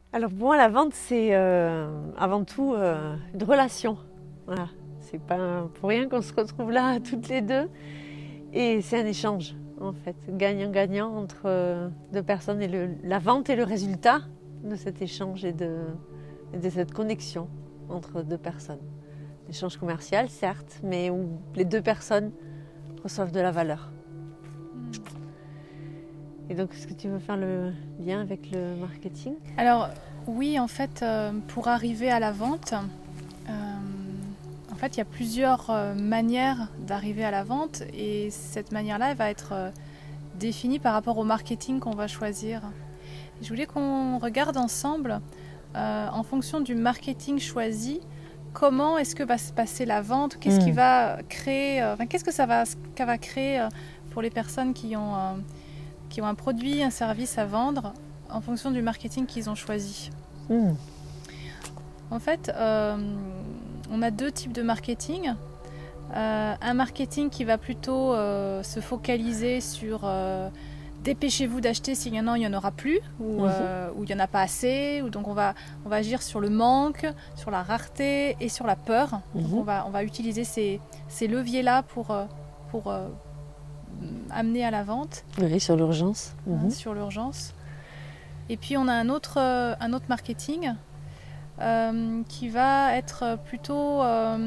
Alors pour moi, la vente, c'est avant tout une relation. Voilà. C'est pas pour rien qu'on se retrouve là toutes les deux. Et c'est un échange, en fait, gagnant-gagnant entre deux personnes. Et la vente est le résultat de cet échange et de cette connexion entre deux personnes. Échange commercial, certes, mais où les deux personnes reçoivent de la valeur. Et donc, est-ce que tu veux faire le lien avec le marketing? Alors oui, en fait, pour arriver à la vente, en fait, il y a plusieurs manières d'arriver à la vente et cette manière-là, elle va être définie par rapport au marketing qu'on va choisir. Je voulais qu'on regarde ensemble, en fonction du marketing choisi, comment est-ce que va se passer la vente, qu'est-ce qui va créer, qu'est-ce que ça va créer pour les personnes qui ont un produit, un service à vendre en fonction du marketing qu'ils ont choisi. En fait, on a deux types de marketing. Un marketing qui va plutôt se focaliser sur dépêchez-vous d'acheter, s'il y en a, il n'y en aura plus, ou il n'y en a pas assez, ou donc on va agir sur le manque, sur la rareté et sur la peur. Donc on va utiliser ces leviers-là pour amener à la vente. Oui, sur l'urgence. Sur l'urgence. Et puis on a un autre marketing qui va être plutôt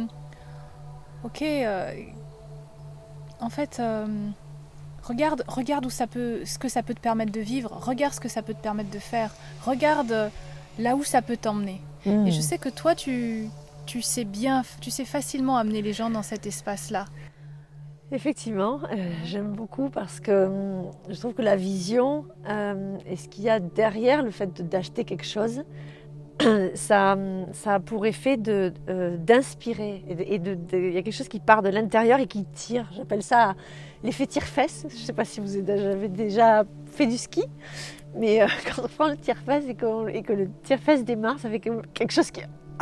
en fait regarde ce que ça peut te permettre de vivre, regarde ce que ça peut te permettre de faire, regarde là où ça peut t'emmener. Et je sais que toi tu sais facilement amener les gens dans cet espace-là. Effectivement, j'aime beaucoup parce que je trouve que la vision et ce qu'il y a derrière le fait d'acheter quelque chose, ça a pour effet d'inspirer. Et il y a quelque chose qui part de l'intérieur et qui tire. J'appelle ça l'effet tire-fesse. Je ne sais pas si vous avez déjà fait du ski, mais quand on prend le tire-fesse et que le tire-fesse démarre, ça fait quelque chose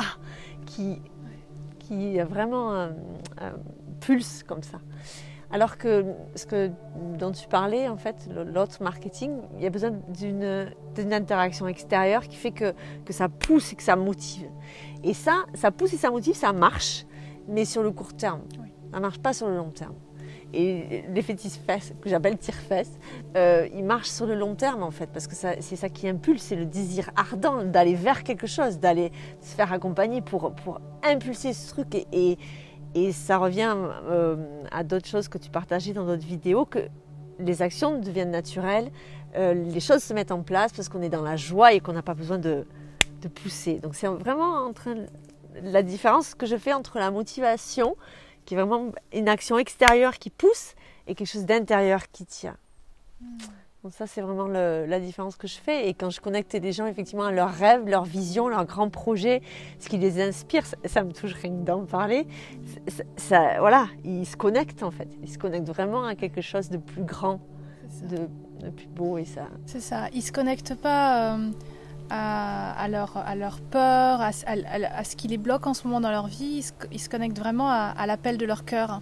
qui vraiment pulse comme ça. Alors que dont tu parlais, en fait, l'autre marketing, il y a besoin d'une interaction extérieure qui fait que ça pousse et que ça motive. Et ça pousse et ça motive, ça marche, mais sur le court terme. Oui. Ça ne marche pas sur le long terme. Et l'effet tire-fesse, que j'appelle tire-fesse, il marche sur le long terme, en fait, parce que c'est ça qui impulse, c'est le désir ardent d'aller vers quelque chose, d'aller se faire accompagner pour impulser ce truc et ça revient à d'autres choses que tu partageais dans d'autres vidéos, que les actions deviennent naturelles, les choses se mettent en place parce qu'on est dans la joie et qu'on n'a pas besoin de pousser. Donc c'est vraiment la différence que je fais entre la motivation, qui est vraiment une action extérieure qui pousse, et quelque chose d'intérieur qui tient. Donc ça, c'est vraiment la différence que je fais. Et quand je connecte les gens effectivement à leurs rêves, leurs visions, leurs grands projets, ce qui les inspire, ça me touche rien que d'en parler. Voilà, ils se connectent en fait. Ils se connectent vraiment à quelque chose de plus grand, de plus beau. Et ça. C'est ça. Ils ne se connectent pas à leur peur, à ce qui les bloque en ce moment dans leur vie. Ils se connectent vraiment à l'appel de leur cœur.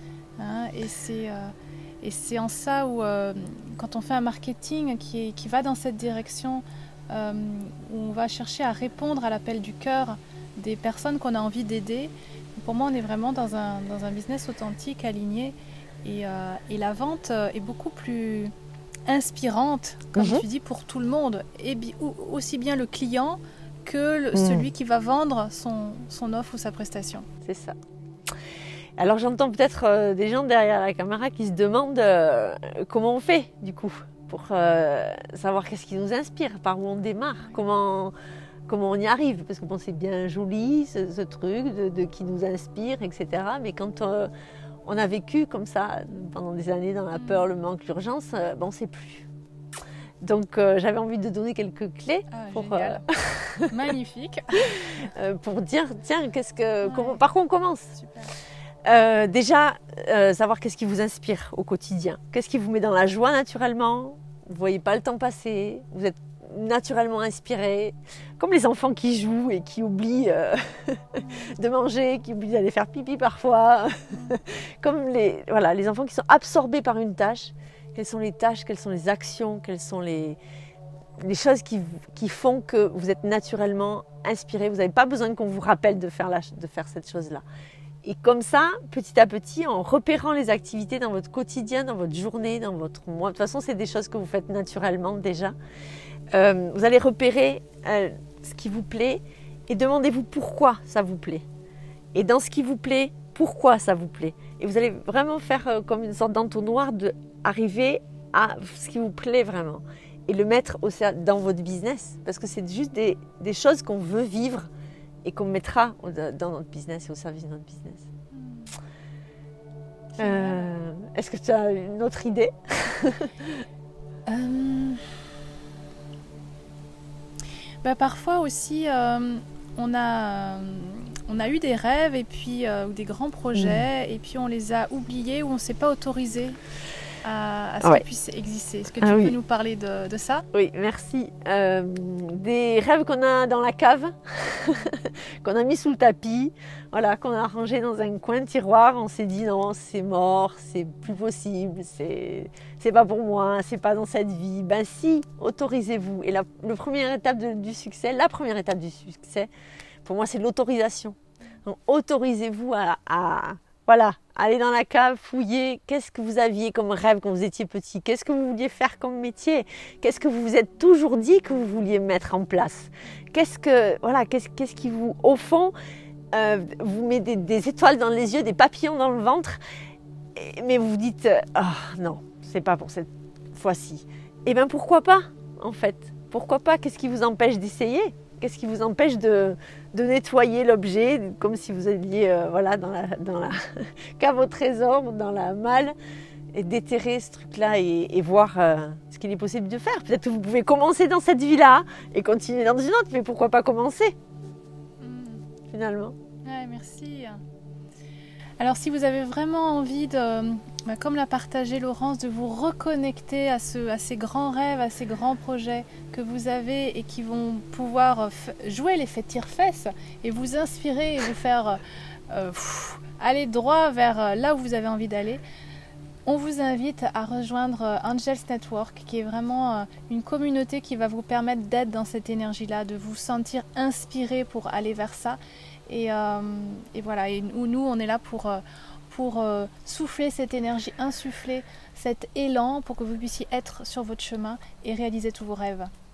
Et c'est en ça où, quand on fait un marketing qui va dans cette direction, où on va chercher à répondre à l'appel du cœur des personnes qu'on a envie d'aider, pour moi, on est vraiment dans un business authentique, aligné. Et la vente est beaucoup plus inspirante, comme tu dis, pour tout le monde. Et aussi bien le client que celui qui va vendre son offre ou sa prestation. C'est ça. Alors j'entends peut-être des gens derrière la caméra qui se demandent comment on fait du coup pour savoir qu'est-ce qui nous inspire, par où on démarre, comment on y arrive, parce que bon, c'est bien joli ce truc qui nous inspire, etc. Mais quand on a vécu comme ça pendant des années dans la peur, le manque, l'urgence, on ne sait plus. Donc j'avais envie de donner quelques clés pour magnifique pour dire tiens par quoi on commence. Super. Déjà, savoir qu'est-ce qui vous inspire au quotidien. Qu'est-ce qui vous met dans la joie naturellement. Vous ne voyez pas le temps passer. Vous êtes naturellement inspiré. Comme les enfants qui jouent et qui oublient de manger, qui oublient d'aller faire pipi parfois. Comme les enfants qui sont absorbés par une tâche. Quelles sont les tâches, quelles sont les actions, quelles sont les choses qui font que vous êtes naturellement inspiré. Vous n'avez pas besoin qu'on vous rappelle de faire cette chose-là. Et comme ça, petit à petit, en repérant les activités dans votre quotidien, dans votre journée, dans votre mois, de toute façon, c'est des choses que vous faites naturellement déjà. Vous allez repérer ce qui vous plaît et demandez-vous pourquoi ça vous plaît. Et dans ce qui vous plaît, pourquoi ça vous plaît. Et vous allez vraiment faire comme une sorte d'entonnoir d'arriver à ce qui vous plaît vraiment. Et le mettre dans votre business. Parce que c'est juste des choses qu'on veut vivre et qu'on mettra dans notre business et au service de notre business. Est-ce que tu as une autre idée? Parfois aussi, on a eu des rêves et puis, ou des grands projets et puis on les a oubliés ou on ne s'est pas autorisé à ce qu'ils puissent exister. Est-ce que tu peux nous parler de ça? Oui, merci. Des rêves qu'on a dans la cave, qu'on a mis sous le tapis, voilà, qu'on a rangé dans un coin de tiroir. On s'est dit non, c'est mort, c'est plus possible, c'est pas pour moi, c'est pas dans cette vie. Ben si, autorisez-vous. Et la première étape du succès, pour moi, c'est l'autorisation. Donc, autorisez-vous à aller dans la cave, fouiller. Qu'est-ce que vous aviez comme rêve quand vous étiez petit? Qu'est-ce que vous vouliez faire comme métier? Qu'est-ce que vous vous êtes toujours dit que vous vouliez mettre en place? Qu'est-ce qui vous, au fond, vous met des étoiles dans les yeux, des papillons dans le ventre, mais vous vous dites non, c'est pas pour cette fois-ci. Eh bien, pourquoi pas, en fait? Pourquoi pas? Qu'est-ce qui vous empêche d'essayer? Qu'est-ce qui vous empêche de nettoyer l'objet, comme si vous alliez dans la cave au trésor, dans la malle, et déterrer ce truc-là et voir ce qu'il est possible de faire. Peut-être que vous pouvez commencer dans cette vie-là et continuer dans une autre, mais pourquoi pas commencer finalement? Ouais, merci. Alors si vous avez vraiment envie comme l'a partagé Laurence, de vous reconnecter à ces grands rêves, à ces grands projets que vous avez et qui vont pouvoir jouer l'effet tire-fesses et vous inspirer et vous faire aller droit vers là où vous avez envie d'aller, on vous invite à rejoindre Angels Network, qui est vraiment une communauté qui va vous permettre d'être dans cette énergie-là, de vous sentir inspiré pour aller vers ça. Et voilà, et nous on est là pour souffler cette énergie, insuffler cet élan pour que vous puissiez être sur votre chemin et réaliser tous vos rêves.